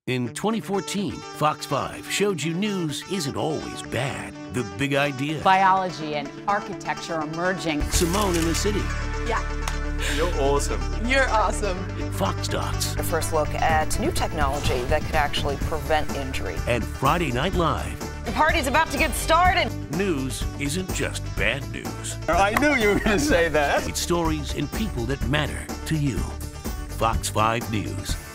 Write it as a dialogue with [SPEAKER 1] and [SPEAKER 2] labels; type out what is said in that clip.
[SPEAKER 1] In 2014, Fox 5 showed you news isn't always bad. The Big Idea.
[SPEAKER 2] Biology and architecture emerging.
[SPEAKER 1] Simone in the City.
[SPEAKER 2] Yeah.
[SPEAKER 3] You're awesome.
[SPEAKER 2] You're awesome.
[SPEAKER 1] Fox Docs.
[SPEAKER 4] A first look at new technology that could actually prevent injury.
[SPEAKER 1] And Friday Night Live.
[SPEAKER 4] The party's about to get started.
[SPEAKER 1] News isn't just bad news.
[SPEAKER 3] I knew you were going to say that.
[SPEAKER 1] It's stories and people that matter to you. Fox 5 News.